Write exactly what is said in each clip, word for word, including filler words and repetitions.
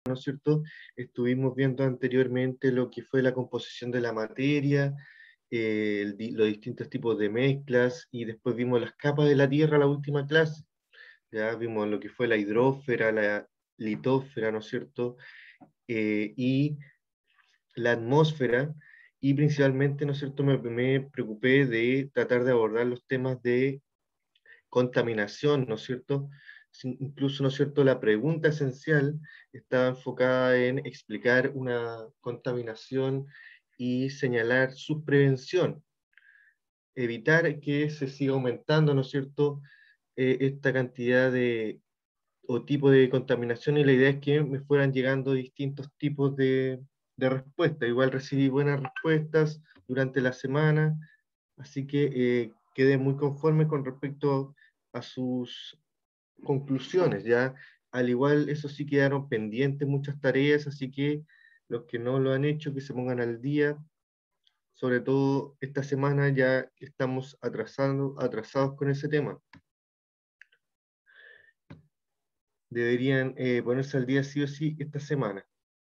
¿no es cierto? Estuvimos viendo anteriormente lo que fue la composición de la materia, eh, el, los distintos tipos de mezclas, y después vimos las capas de la Tierra, la última clase. Ya vimos lo que fue la hidrósfera, la litósfera, ¿no es cierto? Eh, y la atmósfera, y principalmente, ¿no es cierto?, me, me preocupé de tratar de abordar los temas de contaminación, ¿no es cierto? Incluso, ¿no es cierto?, la pregunta esencial está enfocada en explicar una contaminación y señalar su prevención, evitar que se siga aumentando, ¿no es cierto?, eh, esta cantidad de o tipo de contaminación, y la idea es que me fueran llegando distintos tipos de, de respuestas. Igual recibí buenas respuestas durante la semana, así que eh, quedé muy conforme con respecto a sus conclusiones, ya. Al igual, eso sí, quedaron pendientes muchas tareas, así que los que no lo han hecho, que se pongan al día. Sobre todo esta semana ya estamos atrasando, atrasados con ese tema. Deberían eh, ponerse al día sí o sí esta semana.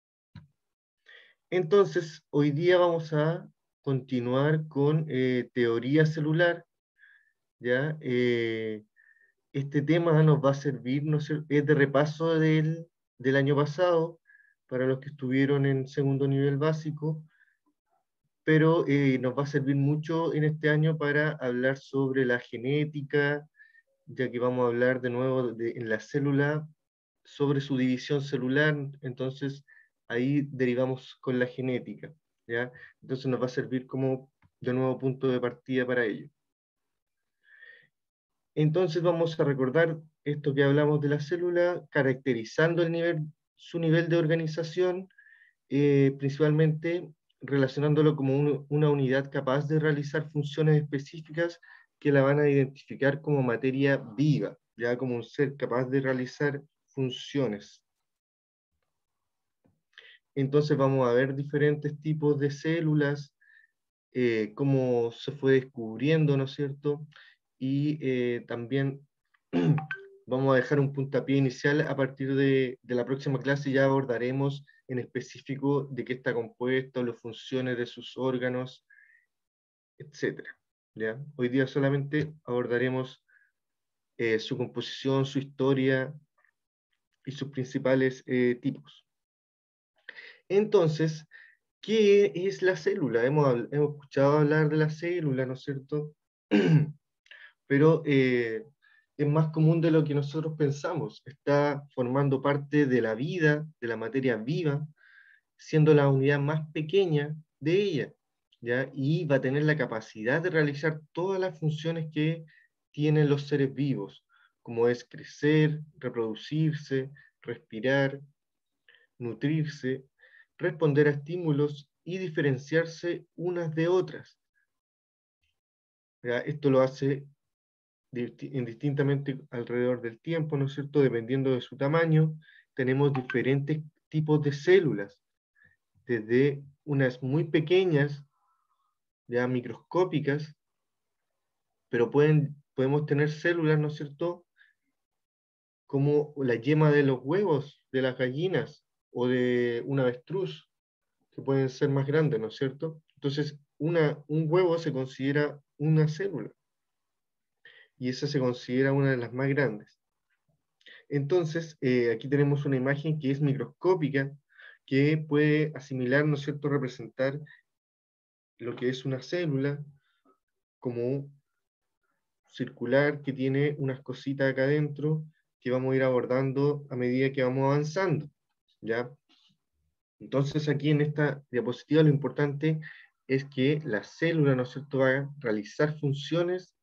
Entonces, hoy día vamos a continuar con eh, teoría celular, ¿ya? Eh, este tema nos va a servir, ¿no es cierto?, es de repaso del, del año pasado, para los que estuvieron en segundo nivel básico, pero eh, nos va a servir mucho en este año para hablar sobre la genética, ya que vamos a hablar de nuevo de, en la célula, sobre su división celular. Entonces ahí derivamos con la genética, ¿ya? Entonces nos va a servir como de nuevo punto de partida para ello. Entonces vamos a recordar esto que hablamos de la célula, caracterizando el nivel, su nivel de organización, eh, principalmente relacionándolo como un, una unidad capaz de realizar funciones específicas que la van a identificar como materia viva, ya como un ser capaz de realizar funciones. Entonces vamos a ver diferentes tipos de células, eh, cómo se fue descubriendo, ¿no es cierto? Y eh, también vamos a dejar un puntapié inicial. A partir de, de la próxima clase ya abordaremos en específico de qué está compuesto, las funciones de sus órganos, etcétera. ¿Ya? Hoy día solamente abordaremos eh, su composición, su historia y sus principales eh, tipos. Entonces, ¿qué es la célula? Hemos, hemos escuchado hablar de la célula, ¿no es cierto? Pero eh, es más común de lo que nosotros pensamos. Está formando parte de la vida, de la materia viva, siendo la unidad más pequeña de ella, ¿ya? Y va a tener la capacidad de realizar todas las funciones que tienen los seres vivos, como es crecer, reproducirse, respirar, nutrirse, responder a estímulos y diferenciarse unas de otras. ¿Ya? Esto lo hace indistintamente alrededor del tiempo, ¿no es cierto? Dependiendo de su tamaño, tenemos diferentes tipos de células, desde unas muy pequeñas, ya microscópicas, pero pueden, podemos tener células, ¿no es cierto?, como la yema de los huevos de las gallinas o de un avestruz, que pueden ser más grandes, ¿no es cierto? Entonces, una, un huevo se considera una célula, y esa se considera una de las más grandes. Entonces, eh, aquí tenemos una imagen que es microscópica, que puede asimilar, ¿no es cierto?, representar lo que es una célula como circular, que tiene unas cositas acá adentro que vamos a ir abordando a medida que vamos avanzando, ¿ya? Entonces, aquí en esta diapositiva lo importante es que la célula, ¿no es cierto?, va a realizar funciones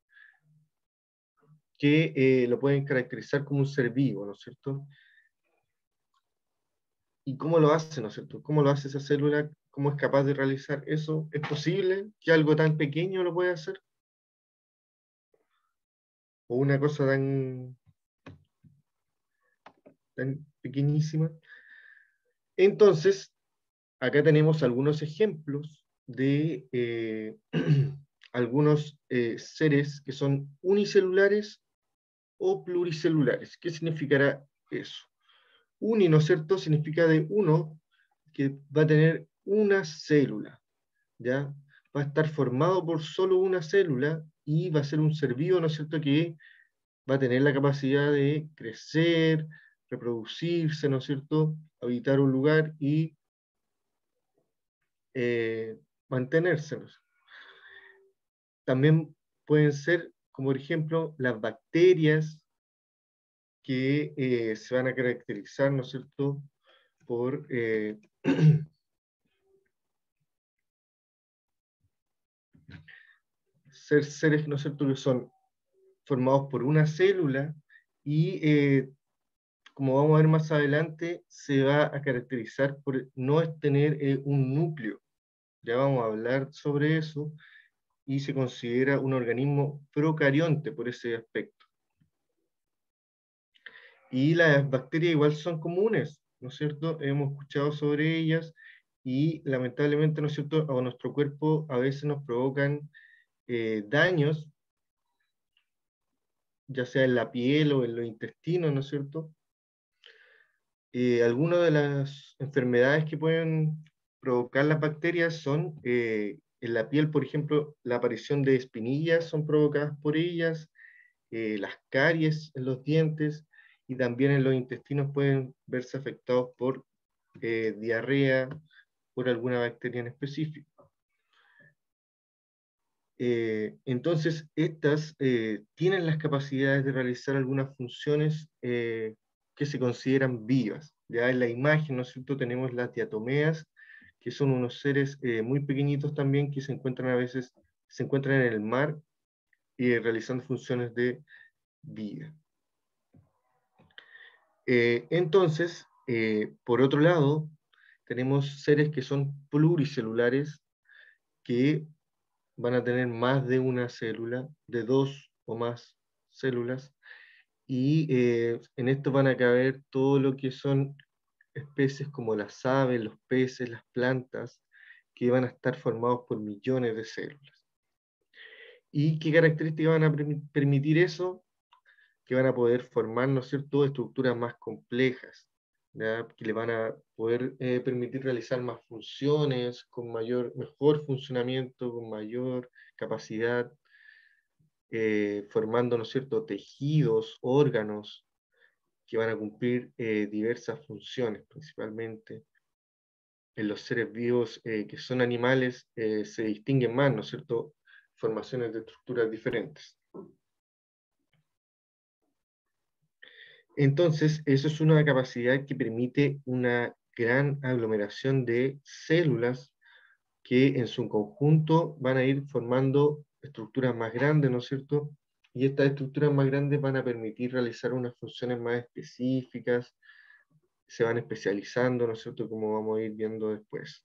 que eh, lo pueden caracterizar como un ser vivo, ¿no es cierto? ¿Y cómo lo hace, no es cierto? ¿Cómo lo hace esa célula? ¿Cómo es capaz de realizar eso? ¿Es posible que algo tan pequeño lo pueda hacer? ¿O una cosa tan, tan pequeñísima? Entonces, acá tenemos algunos ejemplos de eh, algunos eh, seres que son unicelulares o pluricelulares. ¿Qué significará eso? uni, ¿no es cierto?, significa de uno, que va a tener una célula, ¿ya? Va a estar formado por solo una célula y va a ser un ser vivo, ¿no es cierto?, que va a tener la capacidad de crecer, reproducirse, ¿no es cierto?, habitar un lugar y eh, mantenerse, ¿no? También pueden ser, como por ejemplo, las bacterias que eh, se van a caracterizar, ¿no es cierto?, por eh, ser seres, ¿no es cierto?, que son formados por una célula y, eh, como vamos a ver más adelante, se va a caracterizar por no tener eh, un núcleo. Ya vamos a hablar sobre eso, y se considera un organismo procarionte por ese aspecto. Y las bacterias igual son comunes, ¿no es cierto? Hemos escuchado sobre ellas y lamentablemente, ¿no es cierto?, a nuestro cuerpo a veces nos provocan eh, daños, ya sea en la piel o en los intestinos, ¿no es cierto? Eh, algunas de las enfermedades que pueden provocar las bacterias son eh, en la piel, por ejemplo, la aparición de espinillas son provocadas por ellas, eh, las caries en los dientes, y también en los intestinos pueden verse afectados por eh, diarrea, por alguna bacteria en específico. Eh, entonces, estas eh, tienen las capacidades de realizar algunas funciones eh, que se consideran vivas. Ya en la imagen, ¿no es cierto?, tenemos las diatomeas, que son unos seres eh, muy pequeñitos también, que se encuentran a veces, se encuentran en el mar y eh, realizando funciones de vida. Eh, entonces, eh, por otro lado, tenemos seres que son pluricelulares, que van a tener más de una célula, de dos o más células, y eh, en esto van a caber todo lo que son especies como las aves, los peces, las plantas, que van a estar formados por millones de células. ¿Y qué características van a permitir eso? Que van a poder formar, ¿no es cierto?, estructuras más complejas, ¿ya?, que le van a poder eh, permitir realizar más funciones, con mayor, mejor funcionamiento, con mayor capacidad, eh, formando, ¿no es cierto?, tejidos, órganos, que van a cumplir eh, diversas funciones, principalmente. En los seres vivos eh, que son animales eh, se distinguen más, ¿no es cierto?, formaciones de estructuras diferentes. Entonces, eso es una capacidad que permite una gran aglomeración de células que en su conjunto van a ir formando estructuras más grandes, ¿no es cierto? Y estas estructuras más grandes van a permitir realizar unas funciones más específicas, se van especializando, ¿no es cierto?, como vamos a ir viendo después.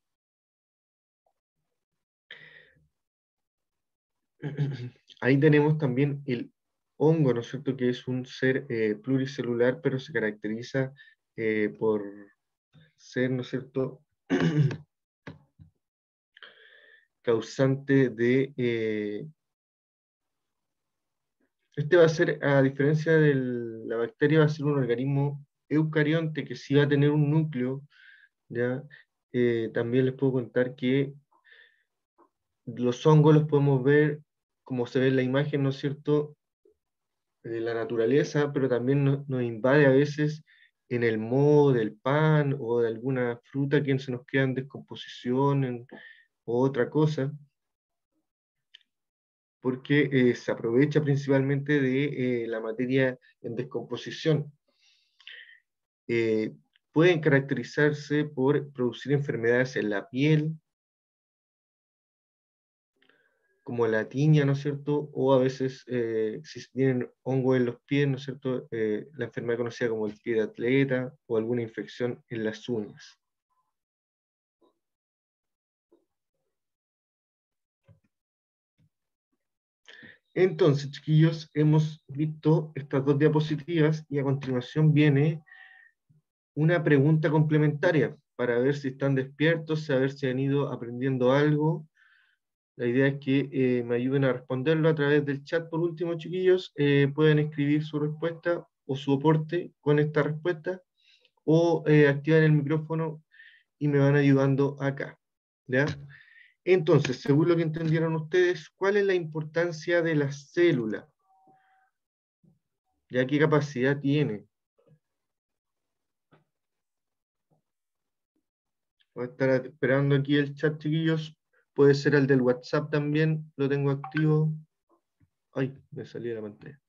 Ahí tenemos también el hongo, ¿no es cierto?, que es un ser eh, pluricelular, pero se caracteriza eh, por ser, ¿no es cierto?, causante de... Eh, este va a ser, a diferencia de la bacteria, va a ser un organismo eucarionte que sí va a tener un núcleo, ¿ya? Eh, también les puedo contar que los hongos los podemos ver, como se ve en la imagen, ¿no es cierto?, de la naturaleza, pero también nos, nos invade a veces en el moho del pan o de alguna fruta que se nos queda en descomposición en, o otra cosa, porque eh, se aprovecha principalmente de eh, la materia en descomposición. Eh, pueden caracterizarse por producir enfermedades en la piel, como la tiña, ¿no es cierto? O a veces, eh, si tienen hongo en los pies, ¿no es cierto?, Eh, la enfermedad conocida como el pie de atleta, o alguna infección en las uñas. Entonces, chiquillos, hemos visto estas dos diapositivas y a continuación viene una pregunta complementaria para ver si están despiertos, saber si han ido aprendiendo algo. La idea es que eh, me ayuden a responderlo a través del chat. Por último, chiquillos, eh, pueden escribir su respuesta o su aporte con esta respuesta, o eh, activan el micrófono y me van ayudando acá, ¿ya? Entonces, según lo que entendieron ustedes, ¿cuál es la importancia de la célula? ¿Ya qué capacidad tiene? Voy a estar esperando aquí el chat, chiquillos. Puede ser el del WhatsApp también, lo tengo activo. Ay, me salí de la pantalla.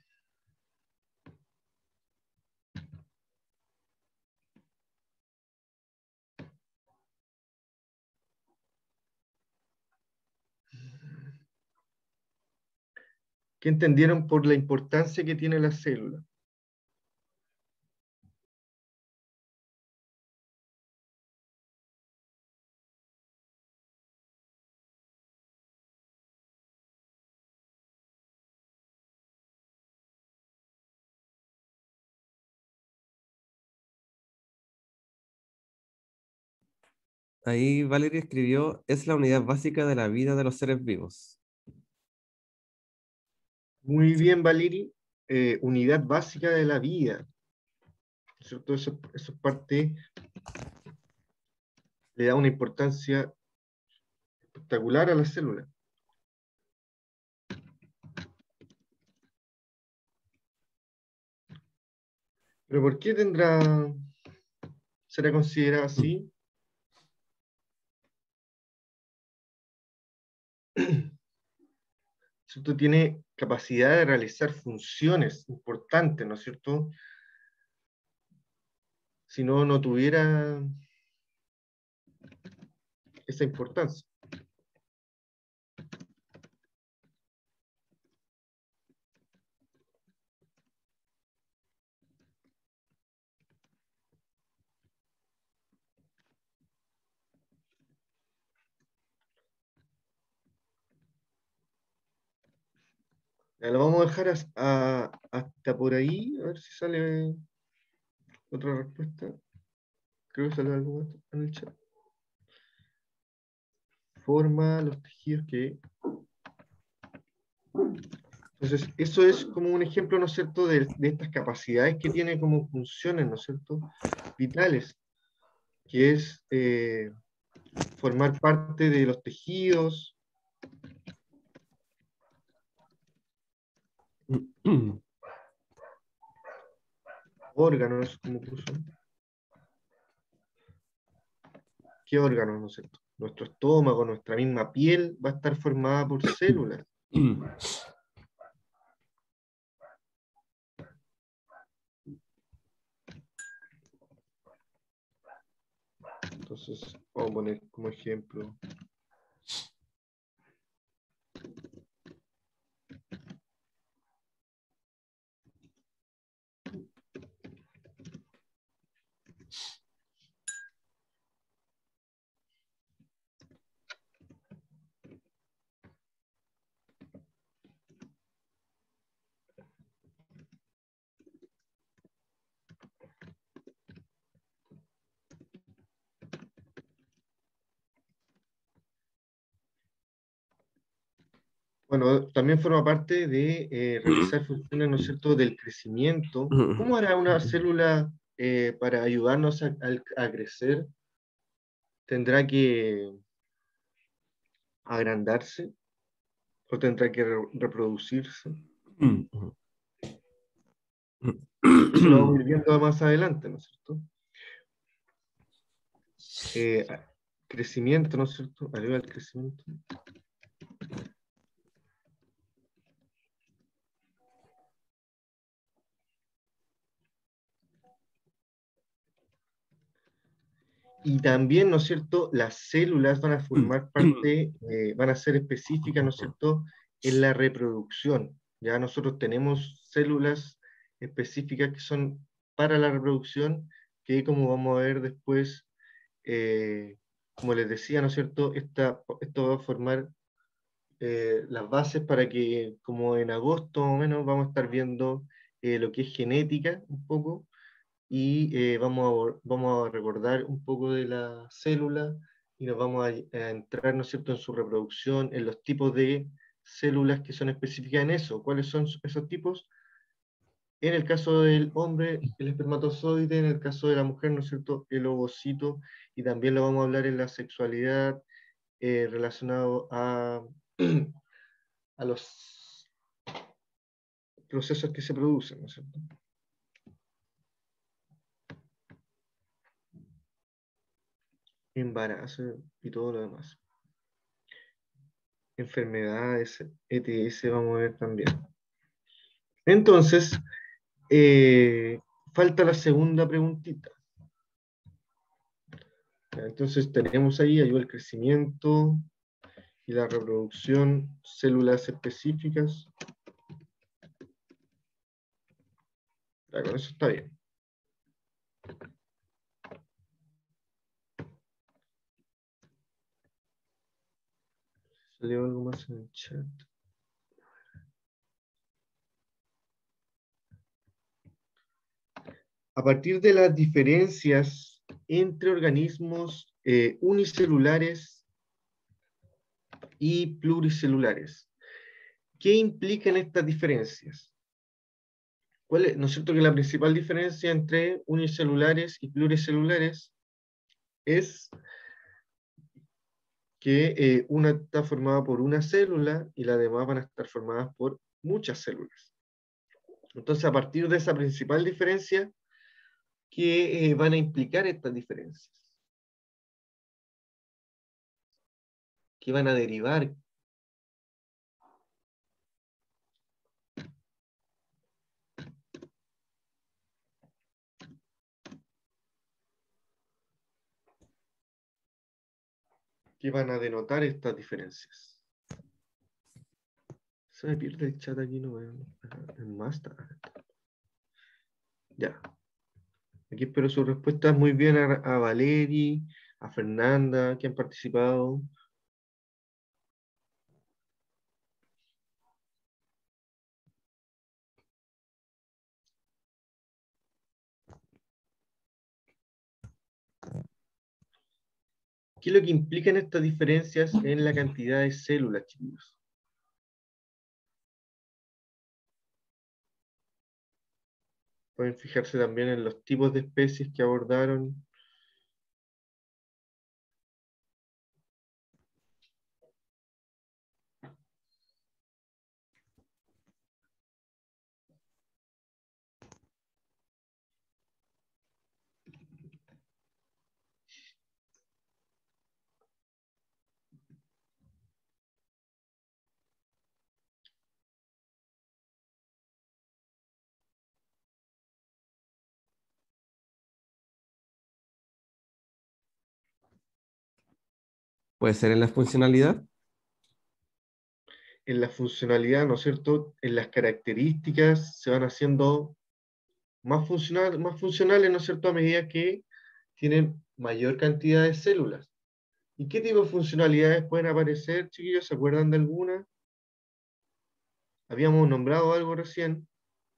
¿Qué entendieron por la importancia que tiene la célula? Ahí Valeria escribió, es la unidad básica de la vida de los seres vivos. Muy bien, Valeri. Eh, unidad básica de la vida. ¿Cierto? Eso, eso es parte, le da una importancia espectacular a la célula. ¿Pero por qué tendrá, será considerada así? ¿Cierto? Tiene capacidad de realizar funciones importantes, ¿no es cierto? Si no, no tuviera esa importancia. Ya lo vamos a dejar as- a- hasta por ahí, a ver si sale otra respuesta. Creo que sale algo más en el chat. Forma los tejidos que... Entonces, eso es como un ejemplo, ¿no es cierto?, de, de estas capacidades que tiene como funciones, ¿no es cierto?, vitales, que es eh, formar parte de los tejidos, órganos, como puso. ¿Qué órganos, no es cierto? Nuestro estómago, nuestra misma piel va a estar formada por células. Entonces, vamos a poner como ejemplo. Bueno, también forma parte de eh, realizar funciones, ¿no es cierto?, del crecimiento. ¿Cómo hará una célula eh, para ayudarnos a, a- a crecer? ¿Tendrá que agrandarse o tendrá que re- reproducirse? Eso lo vamos a ir viendo más adelante, ¿no es cierto? Eh, a- crecimiento, ¿no es cierto? Ayuda al crecimiento. Y también, ¿no es cierto?, las células van a formar parte, eh, van a ser específicas, ¿no es cierto?, en la reproducción. Ya nosotros tenemos células específicas que son para la reproducción, que como vamos a ver después, eh, como les decía, ¿no es cierto?, esta, esto va a formar eh, las bases para que, como en agosto más o menos, vamos a estar viendo eh, lo que es genética un poco, y eh, vamos, a, abor- vamos a recordar un poco de la célula y nos vamos a, a entrar, ¿no es cierto?, en su reproducción, en los tipos de células que son específicas en eso. ¿Cuáles son esos tipos? En el caso del hombre, el espermatozoide, en el caso de la mujer, ¿no es cierto?, el ovocito, y también lo vamos a hablar en la sexualidad eh, relacionado a, a los procesos que se producen, ¿no es cierto? Embarazo y todo lo demás. Enfermedades, E T S, vamos a ver también. Entonces, eh, falta la segunda preguntita. Entonces tenemos ahí, ayuda al crecimiento y la reproducción, células específicas. Ya, con eso está bien. ¿Salió algo más en el chat? A partir de las diferencias entre organismos eh, unicelulares y pluricelulares, ¿qué implican estas diferencias? ¿Cuál es, ¿no es cierto que la principal diferencia entre unicelulares y pluricelulares es que eh, una está formada por una célula y las demás van a estar formadas por muchas células? Entonces, a partir de esa principal diferencia, ¿qué eh, van a implicar estas diferencias? ¿Qué van a derivar? ¿Qué van a denotar estas diferencias? Se me pierde el chat aquí, no veo. En más tarde. Ya. Aquí espero sus respuestas. Muy bien a, a Valeri, a Fernanda, que han participado. ¿Qué es lo que implican estas diferencias en la cantidad de células, chicos? Pueden fijarse también en los tipos de especies que abordaron. Puede ser en la funcionalidad. En la funcionalidad, ¿no es cierto? En las características se van haciendo más, funcional, más funcionales, ¿no es cierto? A medida que tienen mayor cantidad de células. ¿Y qué tipo de funcionalidades pueden aparecer, chiquillos? ¿Se acuerdan de alguna? Habíamos nombrado algo recién.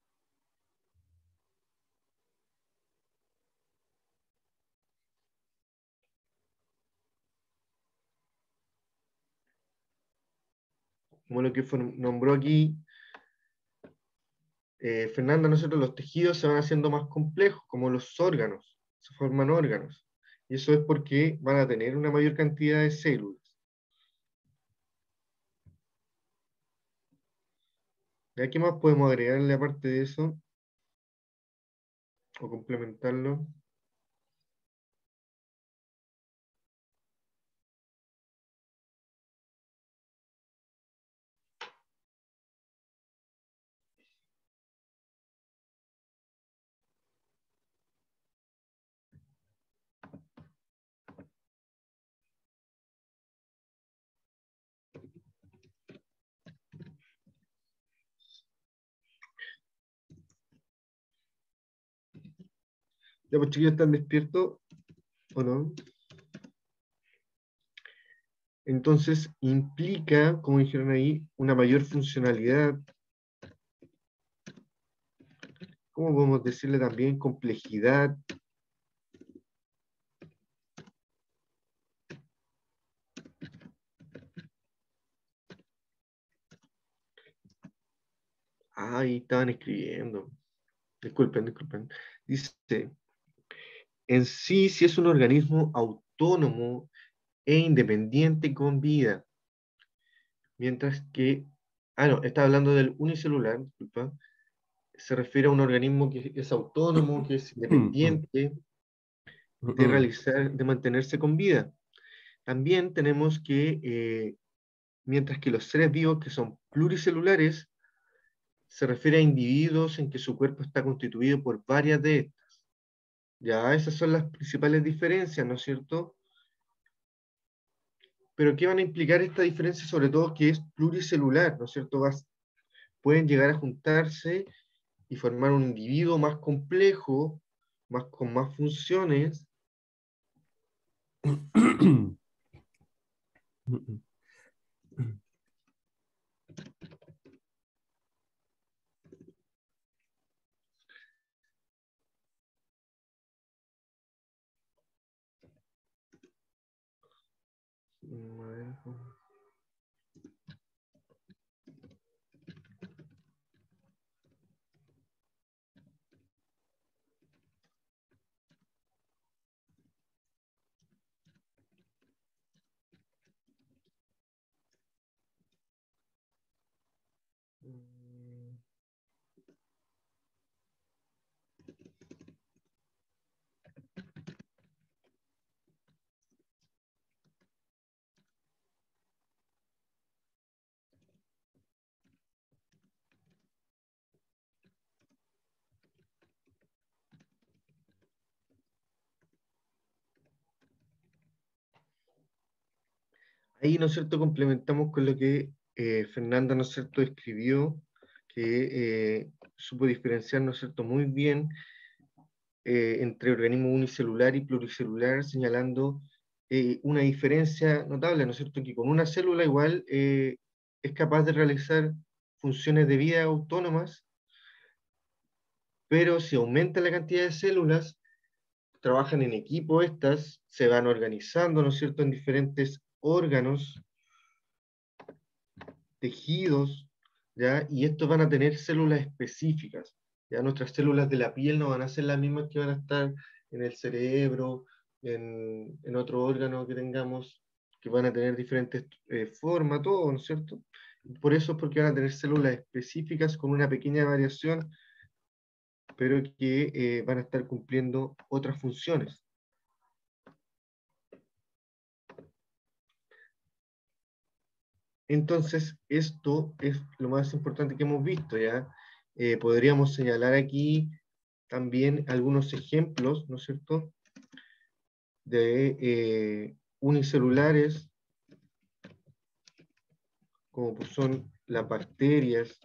Como lo que fue, nombró aquí eh, Fernanda, nosotros los tejidos se van haciendo más complejos, como los órganos, se forman órganos. Y eso es porque van a tener una mayor cantidad de células. ¿Y qué más podemos agregarle aparte de eso? O complementarlo. Ya, pues chiquillos, ¿están despiertos o no? Entonces, implica, como dijeron ahí, una mayor funcionalidad. ¿Cómo podemos decirle también? Complejidad. Ah, ahí estaban escribiendo. disculpen, disculpen, dice, en sí, si es un organismo autónomo e independiente con vida, mientras que, ah, no, está hablando del unicelular, disculpa, se refiere a un organismo que es autónomo, que es independiente de realizar, de mantenerse con vida. También tenemos que, eh, mientras que los seres vivos que son pluricelulares, se refiere a individuos en que su cuerpo está constituido por varias de estas. Ya, esas son las principales diferencias, ¿no es cierto? Pero ¿qué van a implicar esta diferencia? Sobre todo que es pluricelular, ¿no es cierto? Vas, pueden llegar a juntarse y formar un individuo más complejo, más, con más funciones. Ahí, ¿no es cierto?, complementamos con lo que eh, Fernanda, ¿no es cierto?, escribió, que eh, supo diferenciar, ¿no es cierto?, muy bien eh, entre organismo unicelular y pluricelular, señalando eh, una diferencia notable, ¿no es cierto?, que con una célula igual eh, es capaz de realizar funciones de vida autónomas, pero si aumenta la cantidad de células, trabajan en equipo estas, se van organizando, ¿no es cierto?, en diferentes órganos, tejidos, ¿ya? Y estos van a tener células específicas, ¿ya? Nuestras células de la piel no van a ser las mismas que van a estar en el cerebro, en, en otro órgano que tengamos, que van a tener diferentes eh, formas, todo, ¿no es cierto? Por eso es porque van a tener células específicas con una pequeña variación, pero que eh, van a estar cumpliendo otras funciones. Entonces, esto es lo más importante que hemos visto, ¿ya? Eh, podríamos señalar aquí también algunos ejemplos, ¿no es cierto?, de eh, unicelulares, como pues son las bacterias.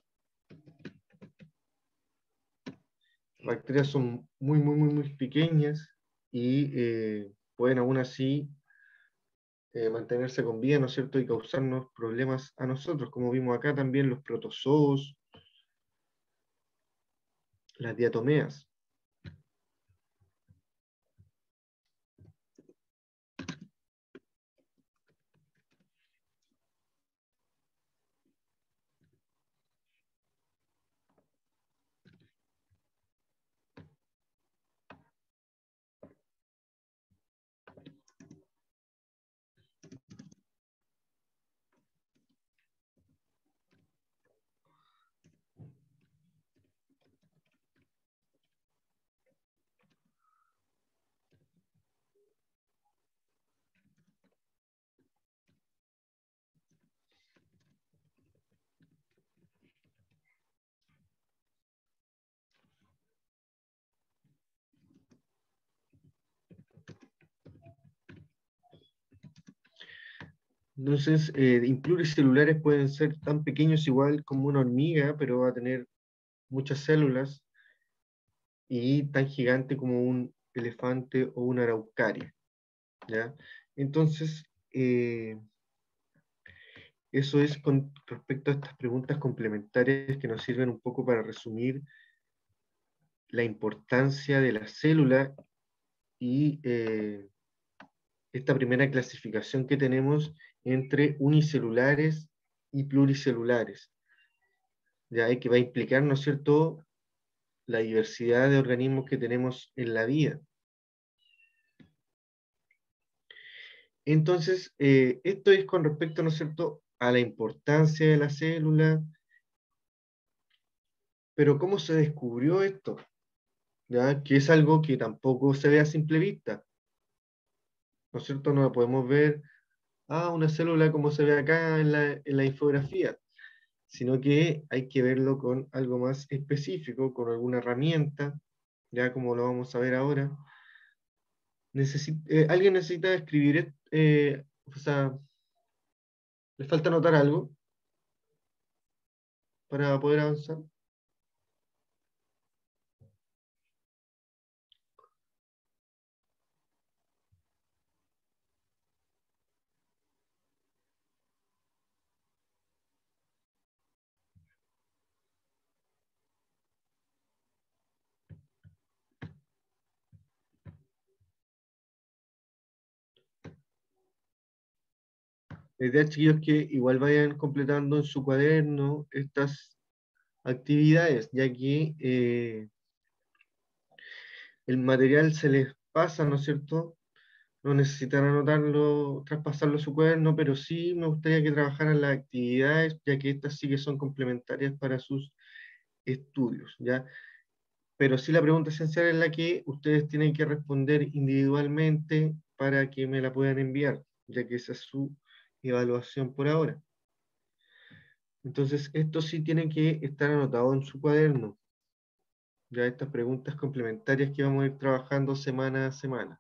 Las bacterias son muy, muy, muy, muy pequeñas y eh, pueden aún así eh, mantenerse con vida, ¿no es cierto?, y causarnos problemas a nosotros, como vimos acá también los protozoos, las diatomeas. Entonces, eh, pluricelulares pueden ser tan pequeños igual como una hormiga, pero va a tener muchas células, y tan gigante como un elefante o una araucaria, ¿ya? Entonces, eh, eso es con respecto a estas preguntas complementarias que nos sirven un poco para resumir la importancia de la célula y eh, esta primera clasificación que tenemos entre unicelulares y pluricelulares, ya que va a implicar, ¿no es cierto?, la diversidad de organismos que tenemos en la vida. Entonces, eh, esto es con respecto, ¿no es cierto?, a la importancia de la célula, pero ¿cómo se descubrió esto? ¿Ya? Que es algo que tampoco se ve a simple vista, ¿no es cierto? No lo podemos ver, ah, una célula como se ve acá en la, en la infografía, sino que hay que verlo con algo más específico, con alguna herramienta, ya como lo vamos a ver ahora. Necesi- eh, ¿Alguien necesita escribir, eh, o sea, les falta anotar algo para poder avanzar? La idea, chiquillos, es que igual vayan completando en su cuaderno estas actividades, ya que eh, el material se les pasa, ¿no es cierto? No necesitan anotarlo, traspasarlo a su cuaderno, pero sí me gustaría que trabajaran las actividades, ya que estas sí que son complementarias para sus estudios, ¿ya? Pero sí la pregunta esencial es la que ustedes tienen que responder individualmente para que me la puedan enviar, ya que esa es su evaluación por ahora. Entonces, esto sí tiene que estar anotado en su cuaderno, ya estas preguntas complementarias que vamos a ir trabajando semana a semana.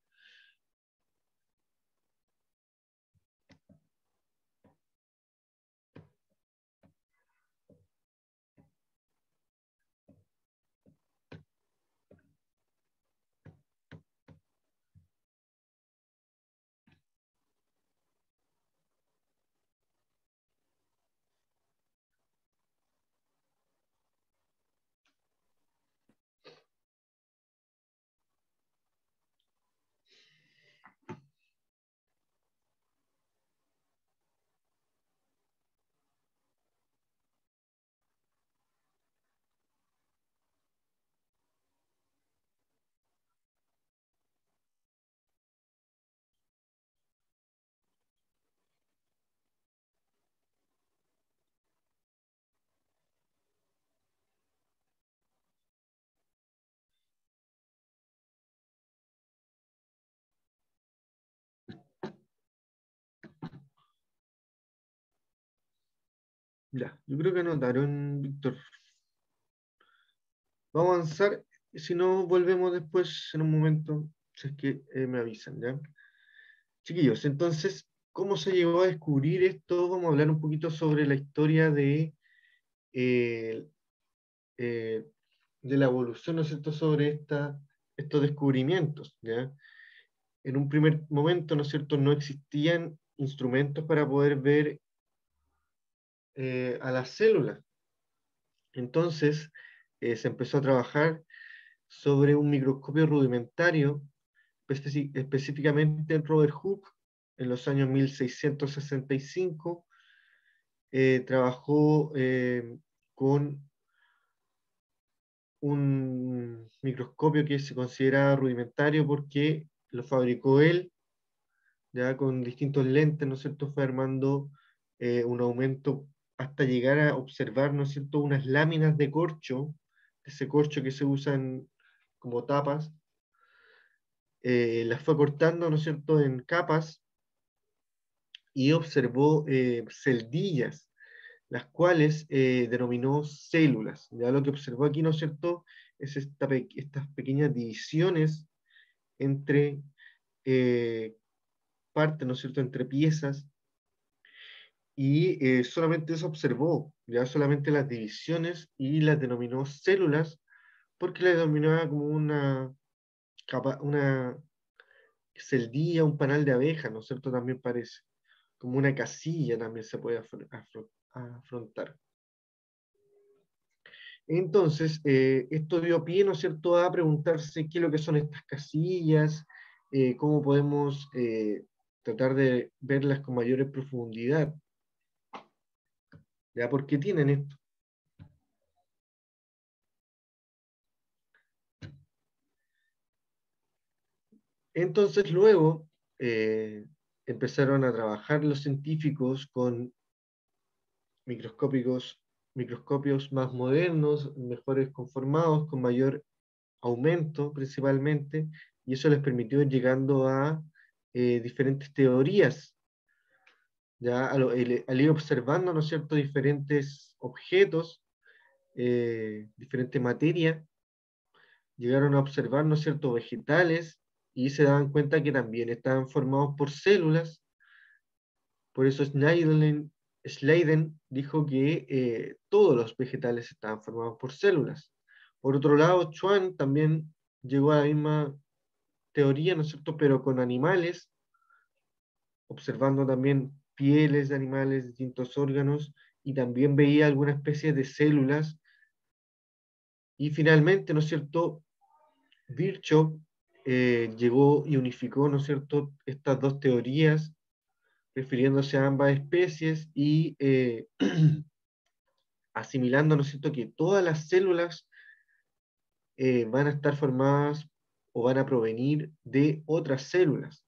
Ya, yo creo que anotaron, Víctor. Vamos a avanzar, si no volvemos después en un momento, si es que eh, me avisan, ¿ya? Chiquillos, entonces, ¿cómo se llegó a descubrir esto? Vamos a hablar un poquito sobre la historia de, eh, eh, de la evolución, ¿no es cierto?, sobre esta, estos descubrimientos, ¿ya? En un primer momento, ¿no es cierto?, no existían instrumentos para poder ver eh, a las células. Entonces, eh, se empezó a trabajar sobre un microscopio rudimentario, especi- específicamente en Robert Hooke, en los años mil seiscientos sesenta y cinco, eh, trabajó eh, con un microscopio que se considera rudimentario porque lo fabricó él, ya con distintos lentes, ¿no es cierto? Fue armando eh, un aumento hasta llegar a observar, ¿no es cierto?, unas láminas de corcho, ese corcho que se usan como tapas, eh, las fue cortando, ¿no es cierto?, en capas y observó eh, celdillas, las cuales eh, denominó células. Ya lo que observó aquí, ¿no es cierto?, es esta pe- estas pequeñas divisiones entre eh, partes, ¿no es cierto?, entre piezas, y eh, solamente eso observó, ya solamente las divisiones, y las denominó células, porque las denominaba como una, capa, una celdilla, un panal de abeja, ¿no es cierto?, también parece, como una casilla también se puede afro- afro- afrontar. Entonces, eh, esto dio pie, ¿no es cierto?, a preguntarse qué es lo que son estas casillas, eh, cómo podemos eh, tratar de verlas con mayor profundidad. ¿Ya? ¿Por qué tienen esto? Entonces luego eh, empezaron a trabajar los científicos con microscópicos, microscopios más modernos, mejores conformados, con mayor aumento principalmente, y eso les permitió ir llegando a eh, diferentes teorías, ya al, al, ir observando, ¿no es cierto?, diferentes objetos, eh, diferente materia, llegaron a observar, ¿no es cierto?, vegetales, y se daban cuenta que también estaban formados por células. Por eso Schleiden, Schleiden dijo que eh, todos los vegetales estaban formados por células. Por otro lado, Schwann también llegó a la misma teoría, ¿no es cierto?, pero con animales, observando también pieles de animales, distintos órganos, y también veía alguna especie de células. Y finalmente, ¿no es cierto?, Virchow eh, llegó y unificó, ¿no es cierto?, estas dos teorías, refiriéndose a ambas especies y eh, asimilando, ¿no es cierto?, que todas las células eh, van a estar formadas o van a provenir de otras células.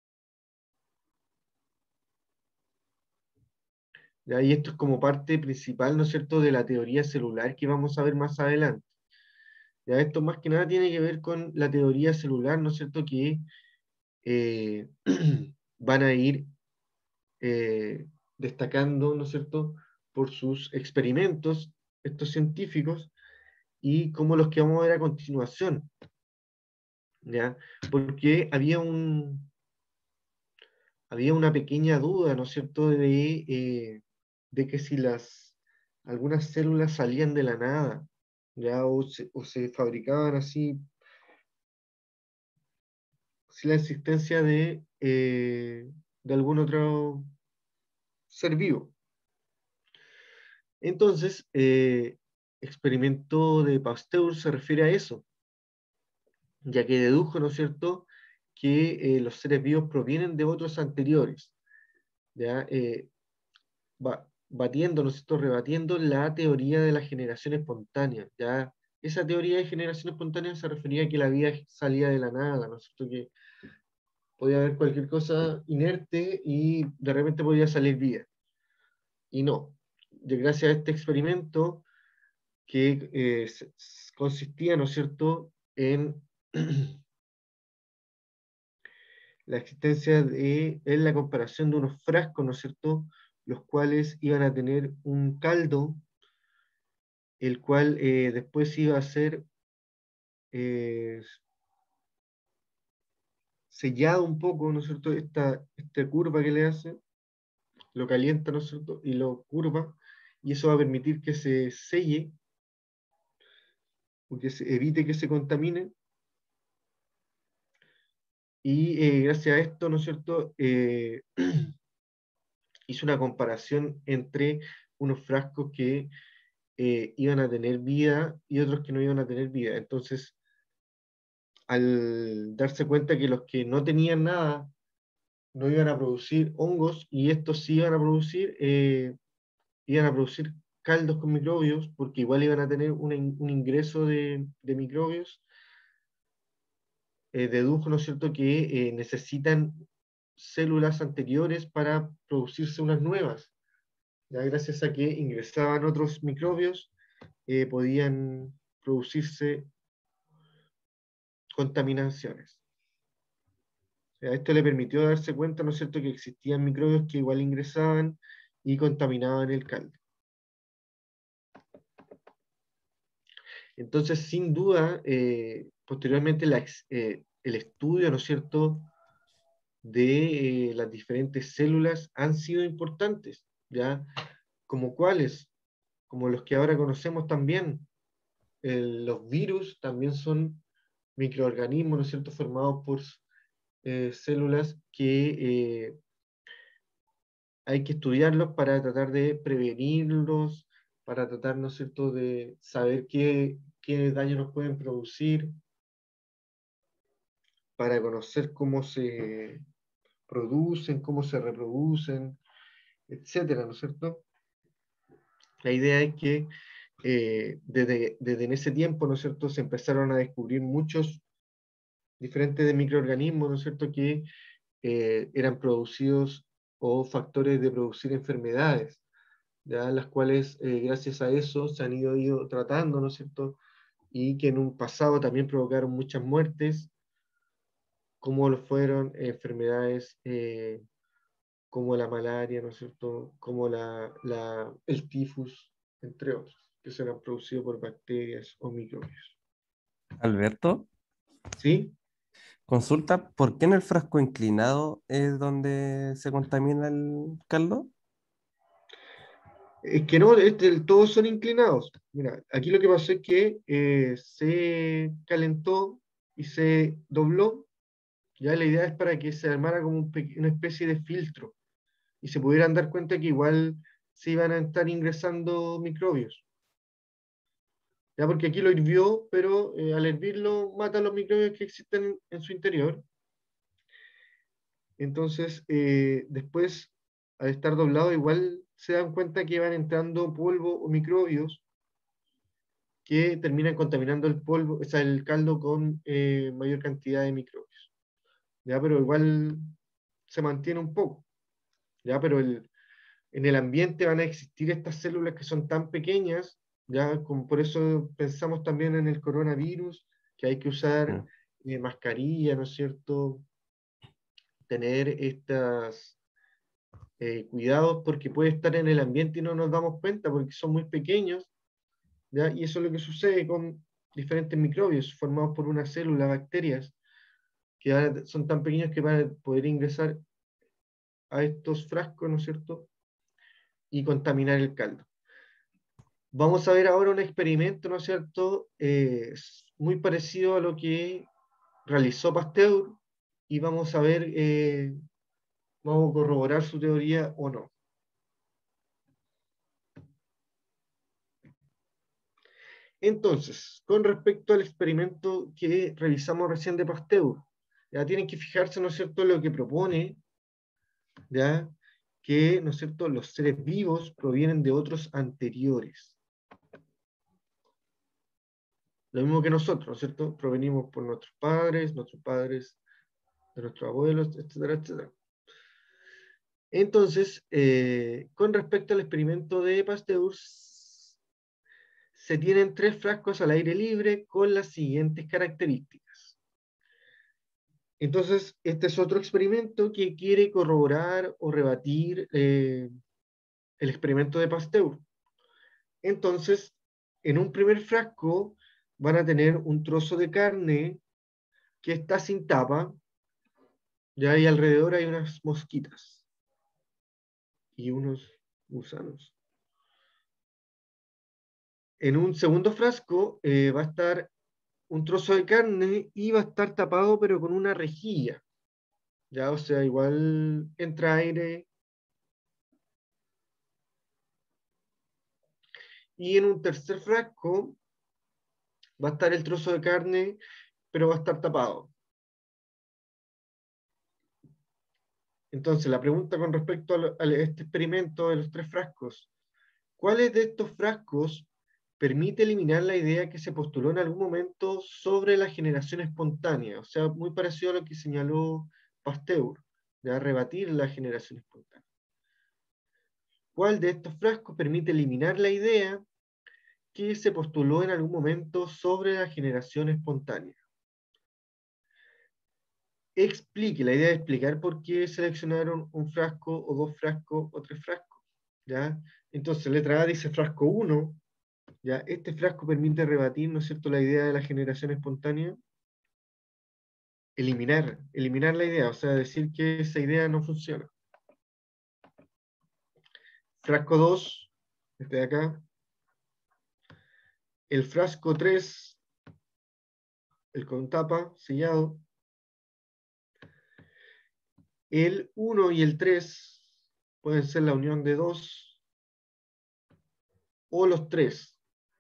¿Ya? Y esto es como parte principal, ¿no es cierto?, de la teoría celular que vamos a ver más adelante. ¿Ya? Esto más que nada tiene que ver con la teoría celular, ¿no es cierto?, que eh, van a ir eh, destacando, ¿no es cierto?, por sus experimentos, estos científicos, y como los que vamos a ver a continuación, ¿ya? Porque había un, había una pequeña duda, ¿no es cierto?, de, eh, de que si las, algunas células salían de la nada, ¿ya? O se, o se fabricaban así, sin la existencia de, eh, de algún otro ser vivo. Entonces, eh, experimento de Pasteur se refiere a eso, ya que dedujo, ¿no es cierto?, que eh, los seres vivos provienen de otros anteriores, ¿ya? Eh, va, batiendo, ¿no es cierto?, rebatiendo la teoría de la generación espontánea, ¿ya? Esa teoría de generación espontánea se refería a que la vida salía de la nada, ¿no es cierto?, que podía haber cualquier cosa inerte y de repente podía salir vida. Y no, de gracias a este experimento que eh, consistía, ¿no es cierto?, en la existencia de, en la comparación de unos frascos, ¿no es cierto?, los cuales iban a tener un caldo, el cual eh, después iba a ser eh, sellado un poco, ¿no es cierto?, esta, esta curva que le hace, lo calienta, ¿no es cierto?, y lo curva, y eso va a permitir que se selle, o que se evite que se contamine, y eh, gracias a esto, ¿no es cierto?, eh, hizo una comparación entre unos frascos que eh, iban a tener vida y otros que no iban a tener vida. Entonces, al darse cuenta que los que no tenían nada no iban a producir hongos y estos sí iban a producir, eh, iban a producir caldos con microbios, porque igual iban a tener un, un ingreso de, de microbios, eh, dedujo, ¿no es cierto?, que eh, necesitan células anteriores para producirse unas nuevas. Ya gracias a que ingresaban otros microbios, eh, podían producirse contaminaciones. O sea, esto le permitió darse cuenta, ¿no es cierto?, que existían microbios que igual ingresaban y contaminaban el caldo. Entonces, sin duda, eh, posteriormente la, eh, el estudio, ¿no es cierto?, de eh, las diferentes células han sido importantes, ¿ya? ¿Como cuáles? Como los que ahora conocemos también. Eh, los virus también son microorganismos, ¿no es cierto?, formados por eh, células que eh, hay que estudiarlos para tratar de prevenirlos, para tratar, ¿no es cierto?, de saber qué, qué daño nos pueden producir, para conocer cómo se producen, cómo se reproducen, etcétera, ¿no es cierto? La idea es que eh, desde, desde en ese tiempo, ¿no es cierto?, se empezaron a descubrir muchos diferentes de microorganismos, ¿no es cierto?, que eh, eran producidos o factores de producir enfermedades, ya las cuales eh, gracias a eso se han ido, ido tratando, ¿no es cierto?, y que en un pasado también provocaron muchas muertes, como lo fueron eh, enfermedades eh, como la malaria, ¿no es cierto?, como la, la, el tifus, entre otros, que serán producidos por bacterias o microbios. Alberto, ¿Sí? consulta, ¿por qué en el frasco inclinado es donde se contamina el caldo? Es que no, este, todos son inclinados. Mira, aquí lo que pasó es que eh, se calentó y se dobló. Ya la idea es para que se armara como un pe- una especie de filtro y se pudieran dar cuenta que igual se iban a estar ingresando microbios. Ya porque aquí lo hirvió, pero eh, al hervirlo mata los microbios que existen en, en su interior. Entonces, eh, después, al estar doblado, igual se dan cuenta que van entrando polvo o microbios que terminan contaminando el polvo, o sea, el caldo con eh, mayor cantidad de microbios. ¿Ya? Pero igual se mantiene un poco. ¿Ya? Pero el, en el ambiente van a existir estas células que son tan pequeñas, ¿ya? Como por eso pensamos también en el coronavirus, que hay que usar Mm. eh, mascarilla, ¿no es cierto? Tener estas eh, cuidados porque puede estar en el ambiente y no nos damos cuenta porque son muy pequeños, ¿ya? Y eso es lo que sucede con diferentes microbios formados por una célula, bacterias, que ahora son tan pequeños que van a poder ingresar a estos frascos, ¿no es cierto? Y contaminar el caldo. Vamos a ver ahora un experimento, ¿no es cierto? Eh, es muy parecido a lo que realizó Pasteur y vamos a ver, eh, vamos a corroborar su teoría o no. Entonces, con respecto al experimento que revisamos recién de Pasteur, ya tienen que fijarse, ¿no es cierto?, en lo que propone, ya que, ¿no es cierto?, los seres vivos provienen de otros anteriores. Lo mismo que nosotros, ¿no es cierto? Provenimos por nuestros padres, nuestros padres de nuestros abuelos, etcétera, etcétera. Entonces, eh, con respecto al experimento de Pasteur, se tienen tres frascos al aire libre con las siguientes características. Entonces, este es otro experimento que quiere corroborar o rebatir eh, el experimento de Pasteur. Entonces, en un primer frasco van a tener un trozo de carne que está sin tapa, ya y alrededor hay unas mosquitas y unos gusanos. En un segundo frasco eh, va a estar un trozo de carne y va a estar tapado pero con una rejilla, ya, o sea, igual entra aire. Y en un tercer frasco va a estar el trozo de carne, pero va a estar tapado. Entonces, la pregunta con respecto a, lo, a este experimento de los tres frascos, ¿cuáles de estos frascos permite eliminar la idea que se postuló en algún momento sobre la generación espontánea? O sea, muy parecido a lo que señaló Pasteur, de rebatir la generación espontánea. ¿Cuál de estos frascos permite eliminar la idea que se postuló en algún momento sobre la generación espontánea? Explique, la idea es explicar por qué seleccionaron un frasco o dos frascos o tres frascos, ¿ya? Entonces, letra A dice frasco uno, ¿ya? Este frasco permite rebatir, ¿no es cierto?, la idea de la generación espontánea. Eliminar, eliminar la idea, o sea, decir que esa idea no funciona. Frasco dos, este de acá. El frasco tres, el con tapa, sellado. El uno y el tres pueden ser la unión de dos o los tres.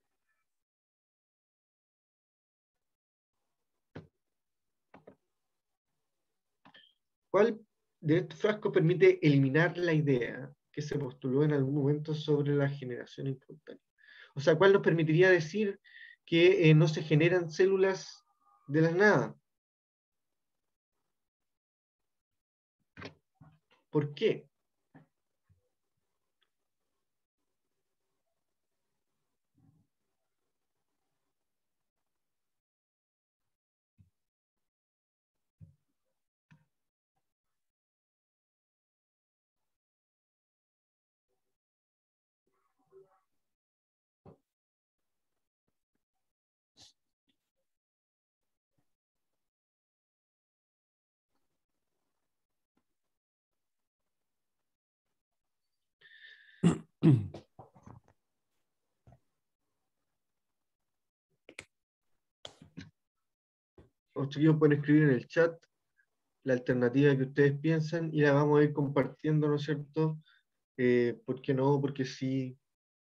¿Cuál de estos frascos permite eliminar la idea que se postuló en algún momento sobre la generación espontánea? O sea, ¿cuál nos permitiría decir que eh, no se generan células de la nada? ¿Por qué? Los chiquillos pueden escribir en el chat la alternativa que ustedes piensan y la vamos a ir compartiendo, ¿no es cierto? Eh, ¿por qué no? Porque sí.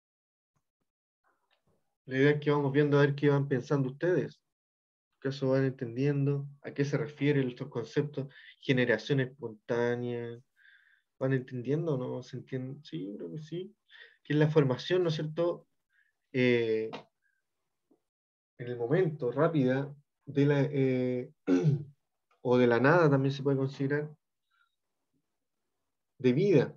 La idea es que vamos viendo a ver qué van pensando ustedes. ¿Acaso van entendiendo a qué se refieren estos conceptos? Generación espontánea. ¿Van entendiendo o no? ¿Se entiende? Sí, yo creo que sí. Que es la formación, ¿no es cierto? Eh, en el momento, rápida, de la, eh, o de la nada también se puede considerar, de vida.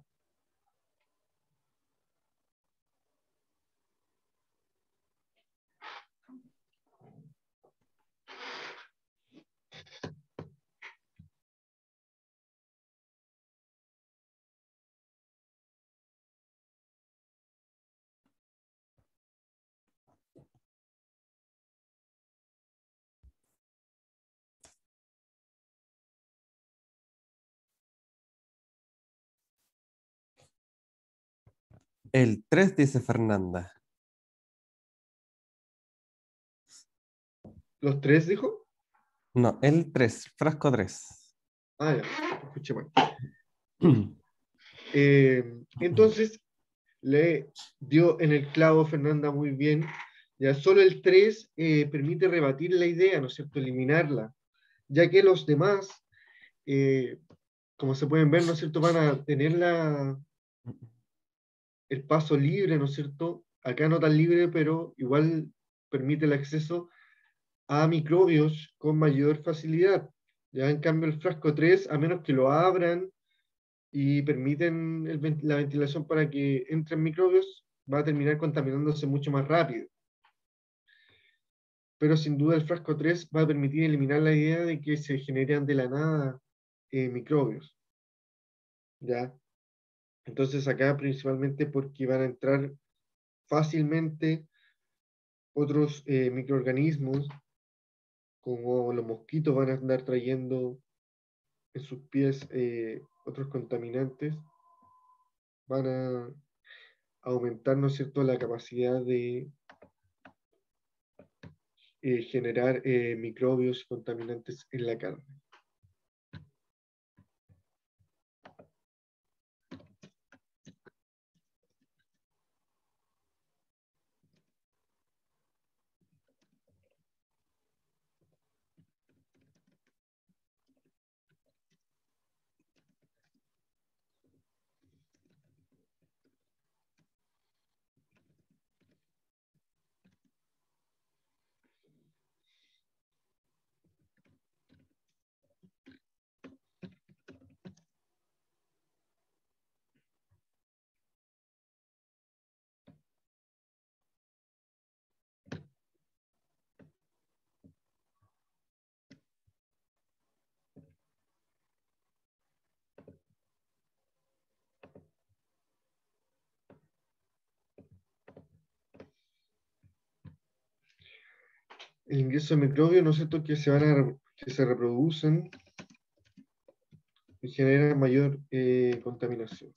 El tres dice Fernanda. ¿Los tres dijo? No, el tres, frasco tres. Ah, ya, escuché mal. Eh, entonces, le dio en el clavo Fernanda muy bien. Ya solo el tres eh, permite rebatir la idea, ¿no es cierto? Eliminarla, ya que los demás, eh, como se pueden ver, ¿no es cierto? Van a tener la, el paso libre, ¿no es cierto? Acá no tan libre, pero igual permite el acceso a microbios con mayor facilidad. Ya en cambio el frasco tres, a menos que lo abran y permiten el, la ventilación para que entren microbios, va a terminar contaminándose mucho más rápido. Pero sin duda el frasco tres va a permitir eliminar la idea de que se generan de la nada eh, microbios. ¿Ya? Entonces acá principalmente porque van a entrar fácilmente otros eh, microorganismos, como los mosquitos van a andar trayendo en sus pies eh, otros contaminantes, van a aumentar, ¿no es cierto?, la capacidad de eh, generar eh, microbios y contaminantes en la carne. El ingreso de microbios, ¿no es cierto?, que se, van a, que se reproducen y generan mayor eh, contaminación.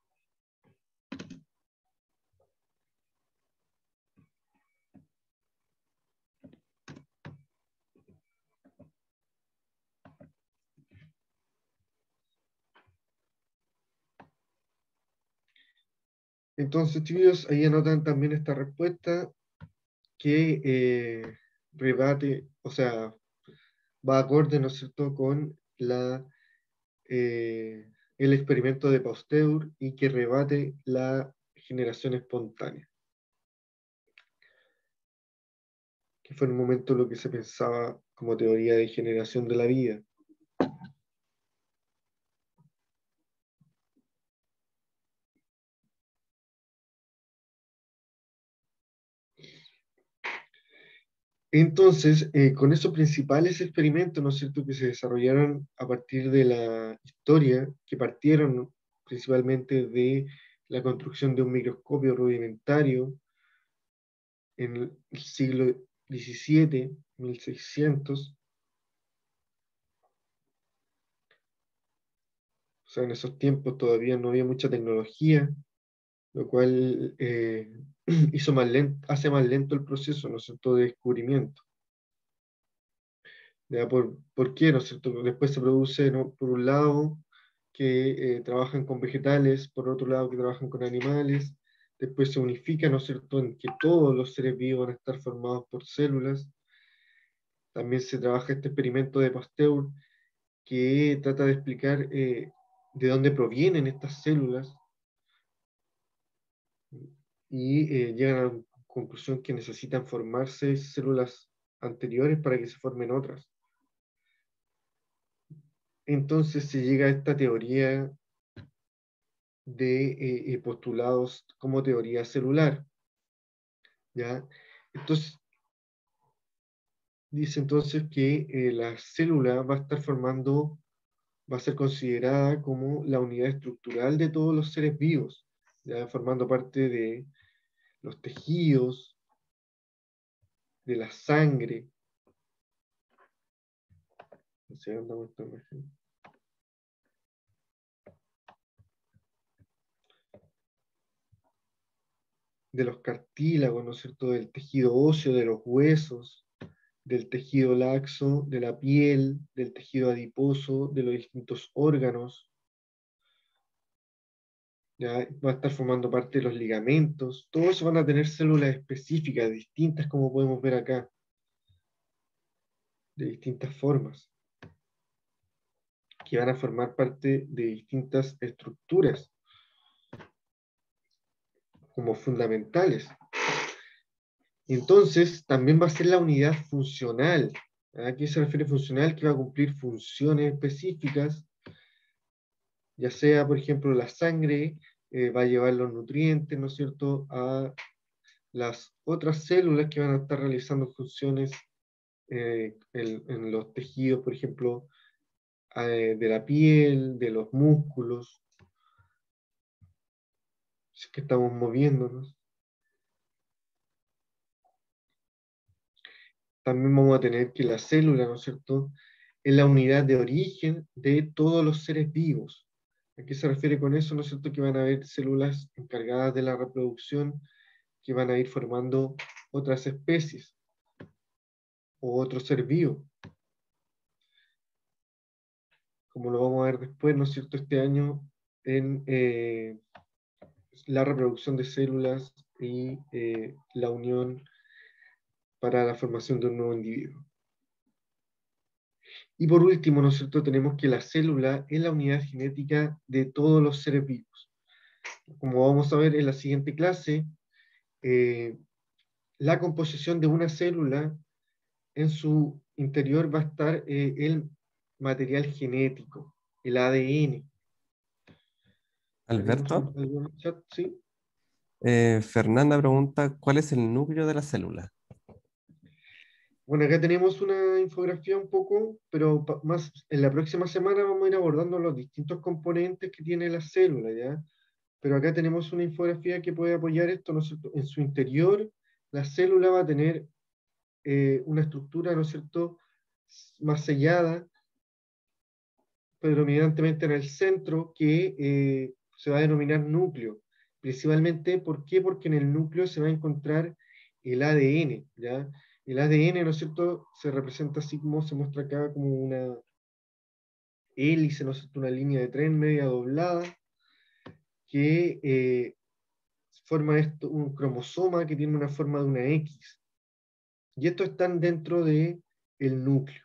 Entonces, chicos, ahí anotan también esta respuesta que eh, rebate, o sea, va acorde, ¿no es cierto?, con la, eh, el experimento de Pasteur y que rebate la generación espontánea, que fue en un momento lo que se pensaba como teoría de generación de la vida. Entonces, eh, con esos principales experimentos, ¿no es cierto?, que se desarrollaron a partir de la historia, que partieron principalmente de la construcción de un microscopio rudimentario en el siglo diecisiete, mil seiscientos, o sea, en esos tiempos todavía no había mucha tecnología, lo cual eh, hizo más lento, hace más lento el proceso, ¿no es cierto?, de descubrimiento. ¿Ya? ¿Por, por qué? ¿No es cierto? Después se produce, ¿no?, por un lado, que eh, trabajan con vegetales, por otro lado, que trabajan con animales, después se unifica, ¿no es cierto?, en que todos los seres vivos van a estar formados por células. También se trabaja este experimento de Pasteur, que trata de explicar eh, de dónde provienen estas células, y eh, llegan a la conclusión que necesitan formarse células anteriores para que se formen otras. Entonces se llega a esta teoría de eh, eh, postulados como teoría celular, ¿ya? Entonces, dice entonces que eh, la célula va a estar formando, va a ser considerada como la unidad estructural de todos los seres vivos, ¿ya? Formando parte de los tejidos, de la sangre. No sé, anda con esta imagen. De los cartílagos, ¿no es cierto?, del tejido óseo, de los huesos, del tejido laxo, de la piel, del tejido adiposo, de los distintos órganos. Ya va a estar formando parte de los ligamentos. Todos eso van a tener células específicas, distintas, como podemos ver acá, de distintas formas, que van a formar parte de distintas estructuras como fundamentales. Entonces, también va a ser la unidad funcional. ¿A qué se refiere funcional? Que va a cumplir funciones específicas, ya sea, por ejemplo, la sangre eh, va a llevar los nutrientes, ¿no es cierto?, a las otras células que van a estar realizando funciones eh, en, en los tejidos, por ejemplo, eh, de la piel, de los músculos, si es que estamos moviéndonos. También vamos a tener que la célula, ¿no es cierto?, es la unidad de origen de todos los seres vivos. ¿A qué se refiere con eso? ¿No es cierto? Que van a haber células encargadas de la reproducción que van a ir formando otras especies o otro ser vivo, como lo vamos a ver después, ¿no es cierto?, este año en eh, la reproducción de células y eh, la unión para la formación de un nuevo individuo. Y por último, ¿no es cierto?, tenemos que la célula es la unidad genética de todos los seres vivos. Como vamos a ver en la siguiente clase, eh, la composición de una célula, en su interior va a estar eh, el material genético, el A D N. ¿Tenemos Alberto, algo en el chat? Sí. eh, Fernanda pregunta, ¿cuál es el núcleo de la célula? Bueno, acá tenemos una infografía un poco, pero pa- más en la próxima semana vamos a ir abordando los distintos componentes que tiene la célula, ¿ya? Pero acá tenemos una infografía que puede apoyar esto, ¿no es cierto? En su interior, la célula va a tener eh, una estructura, ¿no es cierto?, más sellada, predominantemente en el centro, que eh, se va a denominar núcleo. Principalmente, ¿por qué? Porque en el núcleo se va a encontrar el A D N, ¿ya? El A D N, ¿no es cierto?, se representa así como se muestra acá, como una hélice, ¿no es cierto?, una línea de tren media doblada, que eh, forma esto, un cromosoma que tiene una forma de una X. Y estos están dentro de el núcleo,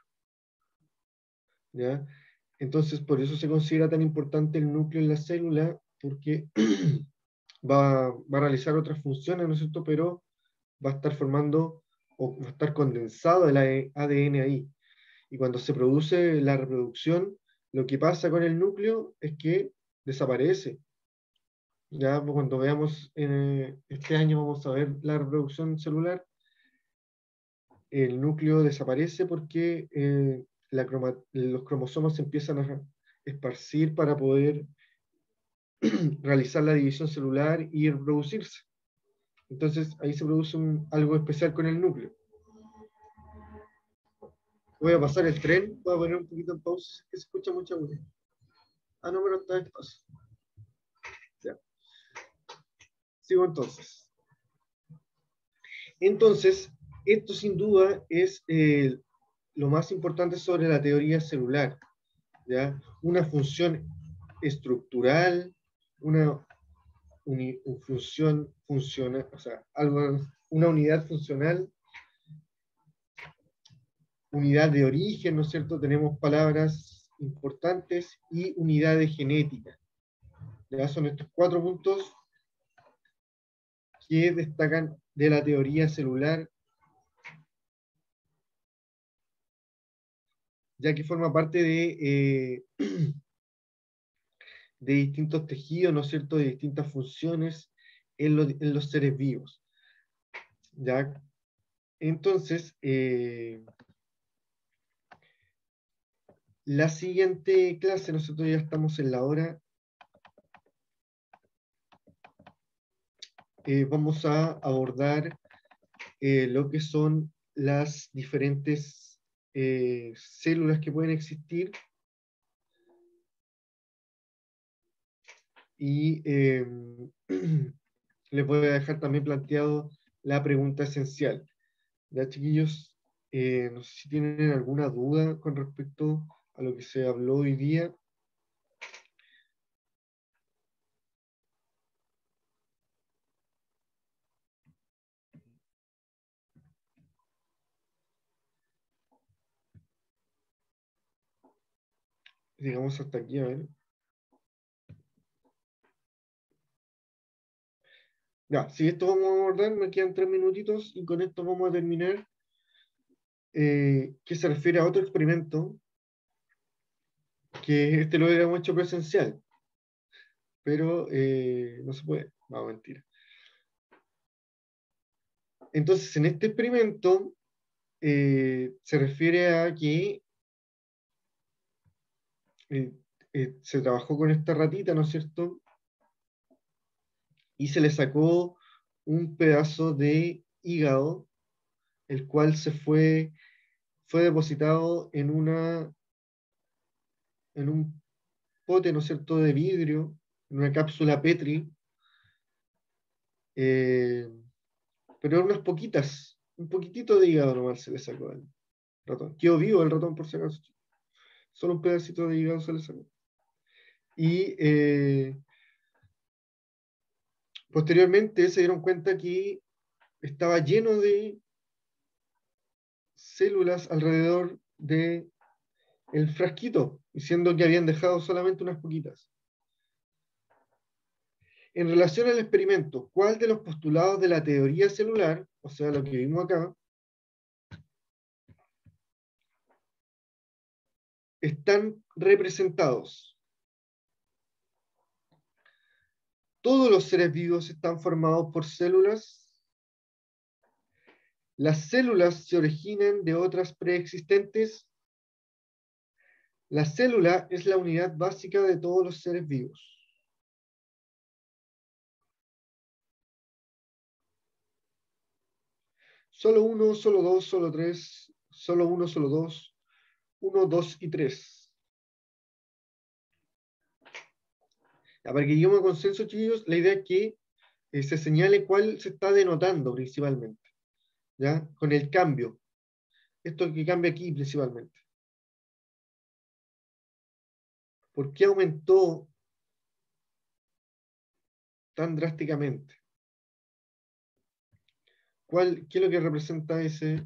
¿ya? Entonces, por eso se considera tan importante el núcleo en la célula, porque va, va a realizar otras funciones, ¿no es cierto?, pero va a estar formando o va a estar condensado el A D N ahí. Y cuando se produce la reproducción, lo que pasa con el núcleo es que desaparece. Ya cuando veamos eh, este año vamos a ver la reproducción celular, el núcleo desaparece porque eh, la croma, los cromosomas se empiezan a esparcir para poder realizar la división celular y reproducirse. Entonces ahí se produce un, algo especial con el núcleo. Voy a pasar el tren, voy a poner un poquito en pausa, que se escucha mucha música. Ah, no, pero está despacio. Ya. Sigo entonces. Entonces, esto sin duda es eh, lo más importante sobre la teoría celular, ¿ya? Una función estructural, una, uni, una función funcional, o sea, algo, una unidad funcional, unidad de origen, ¿no es cierto? Tenemos palabras importantes y unidades genéticas. Ya son estos cuatro puntos que destacan de la teoría celular, ya que forma parte de, eh, de distintos tejidos, ¿no es cierto?, de distintas funciones en, lo, en los seres vivos. ¿Ya? Entonces, eh, la siguiente clase, nosotros ya estamos en la hora, eh, vamos a abordar eh, lo que son las diferentes eh, células que pueden existir y eh, les voy a dejar también planteado la pregunta esencial. Ya, chiquillos, eh, no sé si tienen alguna duda con respecto a lo que se habló hoy día. Digamos hasta aquí, a ver. Ya, si esto vamos a abordar, me quedan tres minutitos y con esto vamos a terminar, eh, que se refiere a otro experimento, que este lo hubiéramos hecho presencial, pero eh, no se puede, no, mentira. Entonces, en este experimento eh, se refiere a que eh, eh, se trabajó con esta ratita, ¿no es cierto? Y se le sacó un pedazo de hígado, el cual se fue, fue depositado en una, en un pote, ¿no es cierto?, de vidrio, en una cápsula Petri, eh, pero eran unas poquitas, un poquitito de hígado nomás se le sacó al ratón. Quedó vivo el ratón, por si acaso. Solo un pedacito de hígado se le sacó. Y eh, posteriormente se dieron cuenta que estaba lleno de células alrededor de el frasquito, diciendo que habían dejado solamente unas poquitas. En relación al experimento, ¿cuál de los postulados de la teoría celular, o sea, lo que vimos acá, están representados? ¿Todos los seres vivos están formados por células? ¿Las células se originan de otras preexistentes? La célula es la unidad básica de todos los seres vivos. Solo uno, solo dos, solo tres, solo uno, solo dos, uno, dos y tres. Para que lleguemos a consenso, chicos, la idea es que eh, se señale cuál se está denotando principalmente, ¿ya? Con el cambio. Esto que cambia aquí principalmente. ¿Por qué aumentó tan drásticamente? ¿Cuál, ¿Qué es lo que representa ese?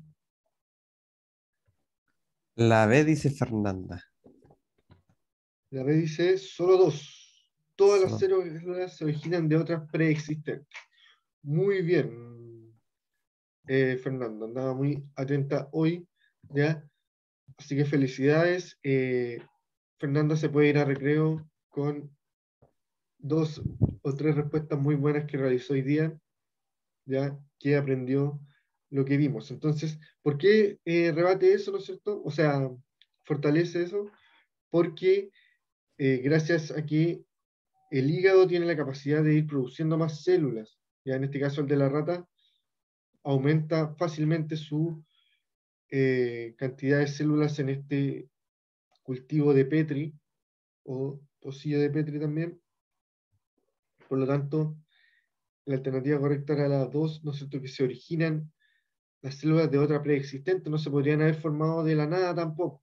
La B dice Fernanda. La B dice solo dos. Todas las Solo. células se originan de otras preexistentes. Muy bien, eh, Fernando. Andaba muy atenta hoy, ¿ya? Así que felicidades. Eh, Fernanda se puede ir a recreo con dos o tres respuestas muy buenas que realizó hoy día, ¿ya? Que aprendió lo que vimos. Entonces, ¿por qué eh, rebate eso, no es cierto? O sea, fortalece eso, porque eh, gracias a que el hígado tiene la capacidad de ir produciendo más células, ya en este caso el de la rata, aumenta fácilmente su eh, cantidad de células en este cultivo de Petri, o pocillo de Petri también. Por lo tanto, la alternativa correcta era la dos, ¿no es cierto? Que se originan las células de otra preexistente, no se podrían haber formado de la nada tampoco.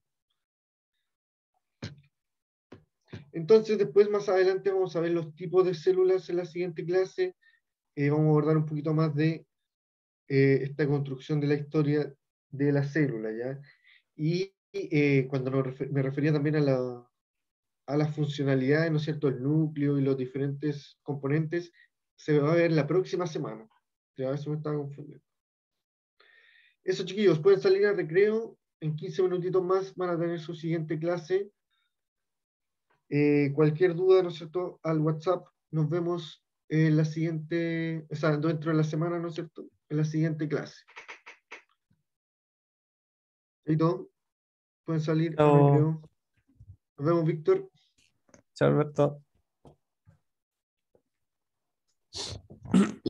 Entonces, después, más adelante, vamos a ver los tipos de células en la siguiente clase. Eh, vamos a abordar un poquito más de eh, esta construcción de la historia de la célula, ¿ya? Y eh, cuando nos refer- me refería también a la, a las funcionalidades, ¿no es cierto?, el núcleo y los diferentes componentes, se va a ver la próxima semana. Ya, eso me estaba confundiendo. Eso, chiquillos, pueden salir al recreo. En quince minutitos más van a tener su siguiente clase. Eh, cualquier duda, ¿no es cierto?, al WhatsApp. Nos vemos en la siguiente, o sea, dentro de la semana, ¿no es cierto?, en la siguiente clase. ¿Y todo? Pueden salir al Chao, recreo. Nos vemos, Víctor. chao Alberto.